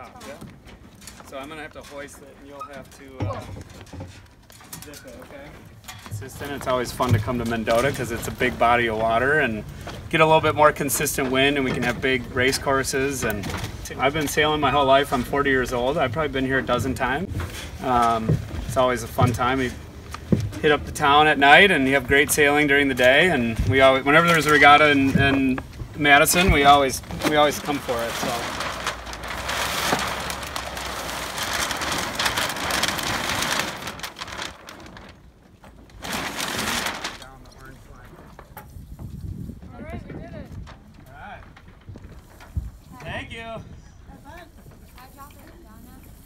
Yeah. So I'm gonna have to hoist it, and you'll have to dip it, okay? Consistent. It's always fun to come to Mendota because it's a big body of water and get a little bit more consistent wind, and we can have big race courses. And I've been sailing my whole life. I'm 40 years old. I've probably been here a dozen times. It's always a fun time. We hit up the town at night, and you have great sailing during the day. And we always, whenever there's a regatta in Madison, we always come for it. So. Thank you. Have fun. I dropped it down now.